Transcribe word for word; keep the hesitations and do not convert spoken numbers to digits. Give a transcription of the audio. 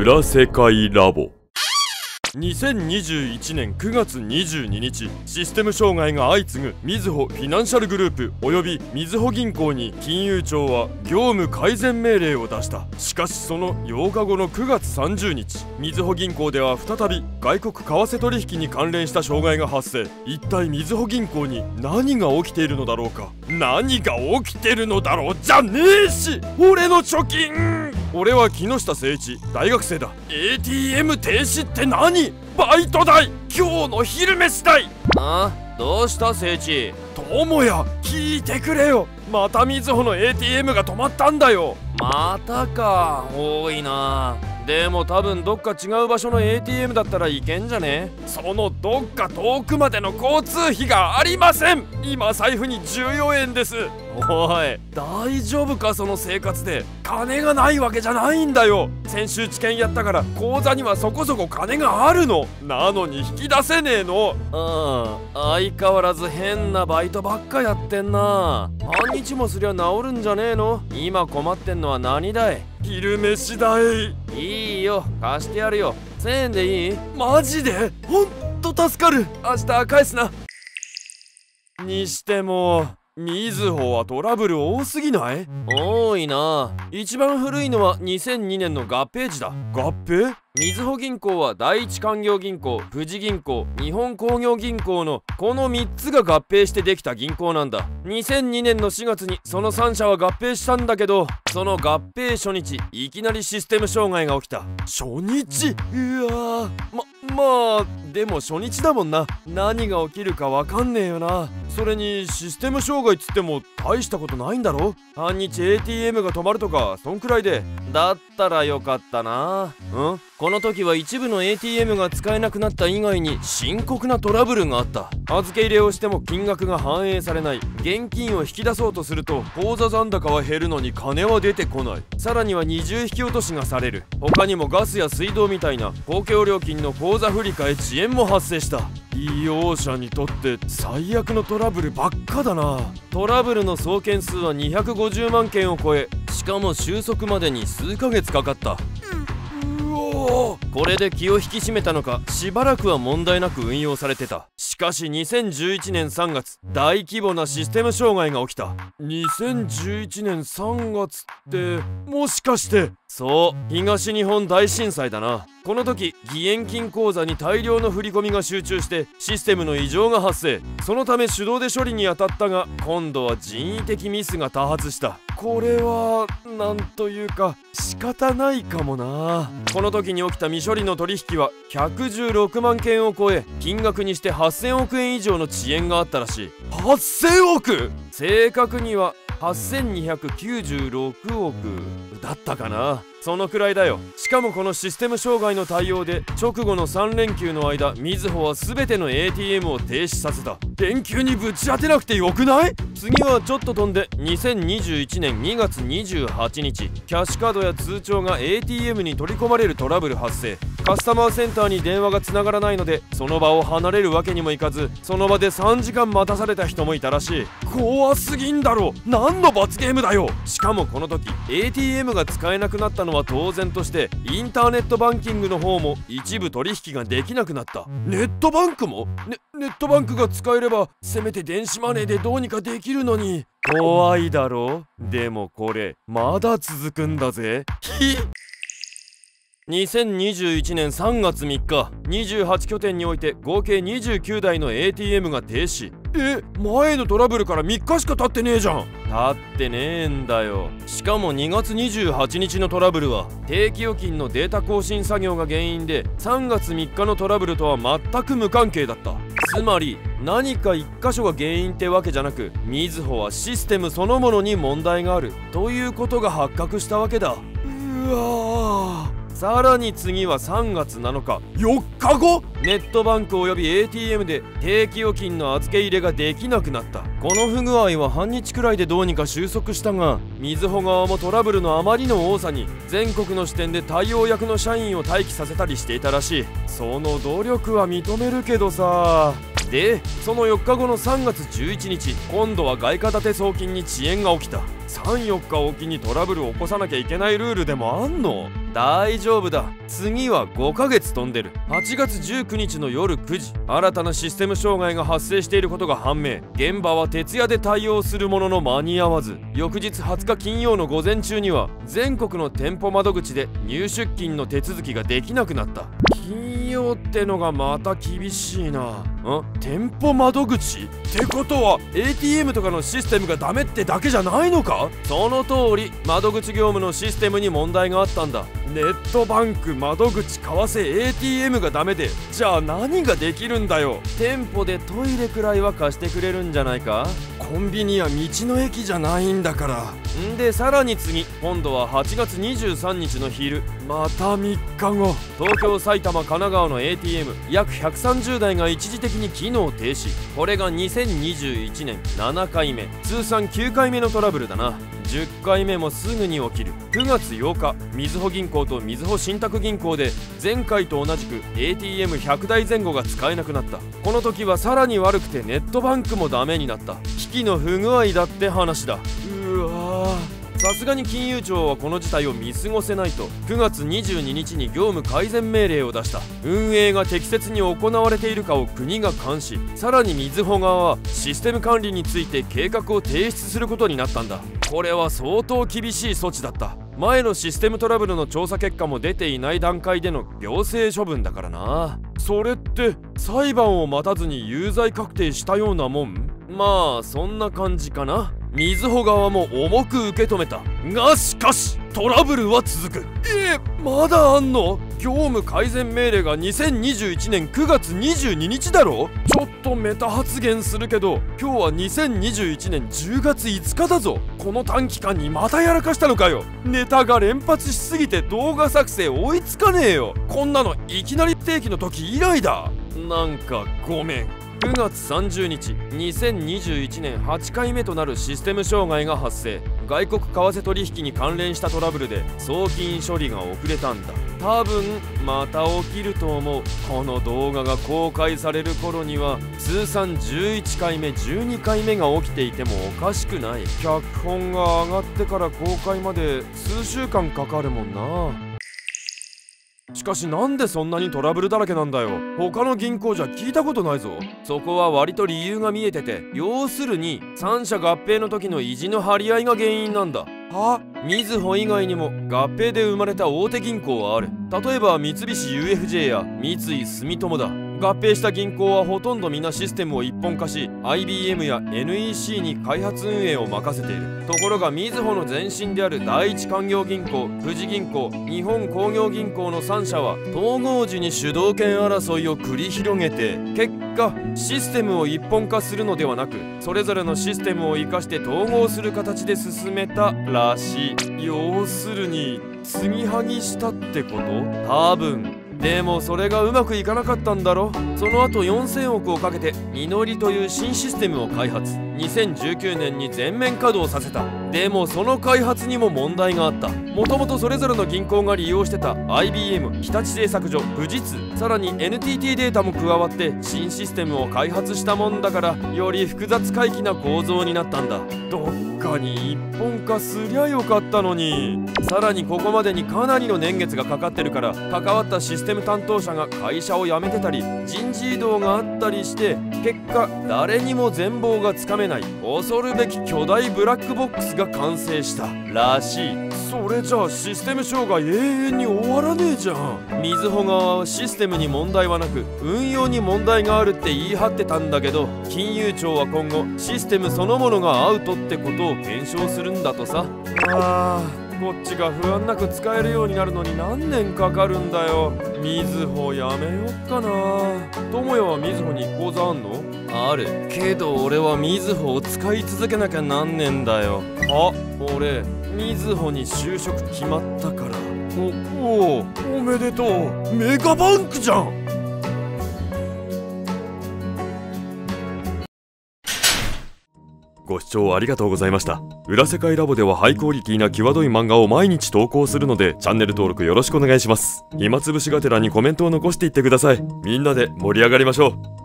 裏世界ラボ。にせんにじゅういちねんくがつにじゅうににち、システム障害が相次ぐみずほフィナンシャルグループおよびみずほ銀行に金融庁は業務改善命令を出した。しかしそのようかごのくがつさんじゅうにち、みずほ銀行では再び外国為替取引に関連した障害が発生。一体みずほ銀行に何が起きているのだろうか。何が起きてるのだろうじゃねえし、俺の貯金。俺は木下誠一、大学生だ。 エーティーエム 停止って何？バイト代、今日の昼飯代。 ああ、どうした誠一。 友也、聞いてくれよ。またみずほの エーティーエム が止まったんだよ。 またか。多いな。でも多分どっか違う場所の エーティーエム だったらいけんじゃね？ そのどっか遠くまでの交通費がありません。今財布にじゅうよえんです。 おい、 大丈夫かその生活で。金がないわけじゃないんだよ。先週治験やったから口座にはそこそこ金があるの。なのに引き出せねえの。 うん、相変わらず変なバイトばっかやってんな。半日もすりゃ治るんじゃねえの？今困ってんのは何だい？ 昼飯代。 いいよ、貸してやるよ。せんえんでいい？ マジで？ほんと助かる。明日返すな。にしてもみずほはトラブル多すぎない？ 多いな。一番古いのはにせんにねんの合併時だ。 合併？ みずほ銀行は第一勧業銀行、富士銀行、日本工業銀行のこのみっつが合併してできた銀行なんだ。にせんにねんのしがつにそのさんしゃは合併したんだけど、その合併初日いきなりシステム障害が起きた。 初日？うわー、ままあでも初日だもんな。何が起きるかわかんねえよな。それにシステム障害っつっても大したことないんだろ。半日 エーティーエム が止まるとかそんくらいで。 だったらよかったな。うんこの時は一部の エーティーエム が使えなくなった以外に深刻なトラブルがあった。預け入れをしても金額が反映されない。現金を引き出そうとすると口座残高は減るのに金は出てこない。さらには二重引き落としがされる。他にもガスや水道みたいな公共料金の口座振替遅延も発生した。利用者にとって最悪のトラブルばっかだな。 トラブルの総件数はにひゃくごじゅうまんけんを超え、しかも収束までに数ヶ月かかった。これで気を引き締めたのか、しばらくは問題なく運用されてた。しかしにせんじゅういちねんさんがつ、大規模なシステム障害が起きた。にせんじゅういちねんさんがつってもしかして？そう、東日本大震災だな。この時義援金口座に大量の振り込みが集中してシステムの異常が発生。そのため手動で処理に当たったが、今度は人為的ミスが多発した。 これはなんというか仕方ないかもな。 この時に起きた未処理の取引はひゃくじゅうろくまんけんを超え、金額にしてはっせんおくえん以上の遅延があったらしい。 はっせんおく？ 正確にははっせんにひゃくきゅうじゅうろくおくだったかな。そのくらいだよ。しかもこのシステム障害の対応で直後のさんれんきゅうの間、みずほは全ての エーティーエム を停止させた。 連休にぶち当てなくてよくない？ 次はちょっと飛んでにせんにじゅういちねんにがつにじゅうはちにち、キャッシュカードや通帳が エーティーエム に取り込まれるトラブル発生。カスタマーセンターに電話がつながらないのでその場を離れるわけにもいかず、その場でさんじかん待たされた人もいたらしい。 怖すぎんだろ。何の罰ゲームだよ。 しかもこの時 エーティーエム が使えなくなったのは当然として、インターネットバンキングの方も一部取引ができなくなった。 ネットバンクも？ね、ネットバンクが使えればせめて電子マネーでどうにかできるのに。 怖いだろ。でもこれまだ続くんだぜ。 ひにせんにじゅういちねんさんがつみっか、にじゅうはちきょてんにおいて合計にじゅうきゅうだいの エーティーエム が停止。 え、前のトラブルからみっかしか経ってねえじゃん。 経ってねえんだよ。しかもにがつにじゅうはちにちのトラブルは定期預金のデータ更新作業が原因で、さんがつみっかのトラブルとは全く無関係だった。つまり何かいっかしょが原因ってわけじゃなく、みずほはシステムそのものに問題があるということが発覚したわけだ。 うわー。 さらに次はさんがつなのか、 よっかご、 ネットバンクおよび エーティーエム で定期預金の預け入れができなくなった。この不具合は半日くらいでどうにか収束したが、みずほ側もトラブルのあまりの多さに全国の支店で対応役の社員を待機させたりしていたらしい。その努力は認めるけどさ。で、そのよっかごのさんがつじゅういちにち、今度は外貨建て送金に遅延が起きた。さん、よっかおきにトラブルを起こさなきゃいけないルールでもあんの？ 大丈夫だ。次はごかげつ飛んでる。はちがつじゅうくにちの夜くじ、新たなシステム障害が発生していることが判明。現場は徹夜で対応するものの間に合わず、翌日はつか金曜の午前中には全国の店舗窓口で入出金の手続きができなくなった。金曜ってのがまた厳しいな。ん店舗窓口ってことは エーティーエム とかのシステムがダメってだけじゃないのか？その通り、窓口業務のシステムに問題があったんだ。ネットバンク、窓口、為替、エーティーエム がダメで、じゃあ何ができるんだよ。店舗でトイレくらいは貸してくれるんじゃないか？コンビニや道の駅じゃないんだから。んでさらに次、今度ははちがつにじゅうさんにちの昼、またみっかご、東京、埼玉、神奈川の エーティーエム 約ひゃくさんじゅうだいが一時的に機能停止。これがにせんにじゅういちねんななかいめ、通算きゅうかいめのトラブルだな。じゅっかいめもすぐに起きる。くがつようか、みずほ銀行とみずほ信託銀行で前回と同じく エーティーエムひゃくだいぜん後が使えなくなった。この時はさらに悪くてネットバンクもダメになった。機器の不具合だって話だ。うわー、さすがに金融庁はこの事態を見過ごせないとくがつにじゅうににちに業務改善命令を出した。運営が適切に行われているかを国が監視。さらにみずほ側はシステム管理について計画を提出することになったんだ。これは相当厳しい措置だった。前のシステムトラブルの調査結果も出ていない段階での行政処分だからな。それって裁判を待たずに有罪確定したようなもん？まあそんな感じかな。みずほ側も重く受け止めたが、しかしトラブルは続く。えー、まだあんの？業務改善命令がにせんにじゅういちねんくがつにじゅうににちだろ。ちょっとメタ発言するけど、今日はにせんにじゅういちねんじゅうがついつかだぞ。この短期間にまたやらかしたのかよ。ネタが連発しすぎて動画作成追いつかねえよ。こんなのいきなり不定期の時以来だ。なんかごめん。くがつさんじゅうにち、にせんにじゅういちねんはちかいめとなるシステム障害が発生。外国為替取引に関連したトラブルで送金処理が遅れたんだ。多分また起きると思う。この動画が公開される頃には通算じゅういっかいめ、じゅうにかいめが起きていてもおかしくない。脚本が上がってから公開まで数週間かかるもんな。しかしなんでそんなにトラブルだらけなんだよ。他の銀行じゃ聞いたことないぞ。そこは割と理由が見えてて、要するに三者合併の時の意地の張り合いが原因なんだ。は？みずほ以外にも合併で生まれた大手銀行はある。例えば三菱 ユーエフジェー や三井住友だ。合併した銀行はほとんど皆システムを一本化し アイビーエム や エヌイーシー に開発運営を任せている。ところがみずほの前身である第一勧業銀行、富士銀行、日本工業銀行のさんしゃは統合時に主導権争いを繰り広げて、結果システムを一本化するのではなく、それぞれのシステムを生かして統合する形で進めたらしい。要するに継ぎはぎしたってこと？多分。でもそれがうまくいかなかったんだろ。その後よんせんおくをかけてみのりという新システムを開発。にせんじゅうきゅうねんに全面稼働させた。でもその開発にも問題があった。もともとそれぞれの銀行が利用してた アイビーエム、日立製作所、富士通、さらに エヌティーティー データも加わって新システムを開発したもんだから、より複雑回帰な構造になったんだ。どっかに一本化すりゃよかったのに。さらにここまでにかなりの年月がかかってるから、関わったシステム担当者が会社を辞めてたり人事異動があったりして、結果誰にも全貌がつかめない恐るべき巨大ブラックボックスが完成したらしい。それじゃあシステム障害永遠に終わらねえじゃん。みずほ側はシステムに問題はなく運用に問題があるって言い張ってたんだけど、金融庁は今後システムそのものがアウトってことを検証するんだとさ。あー、こっちが不安なく使えるようになるのに何年かかるんだよ。みずほやめよっかな。智也はみずほに口座あんの？あるけど俺はみずほを使い続けなきゃなんねんだよ。あ、俺みずほに就職決まったから。おおおめでとう。メガバンクじゃん。 ご視聴ありがとうございました。裏世界ラボではハイクオリティな際どい漫画を毎日投稿するので、チャンネル登録よろしくお願いします。暇つぶしがてらにコメントを残していってください。みんなで盛り上がりましょう。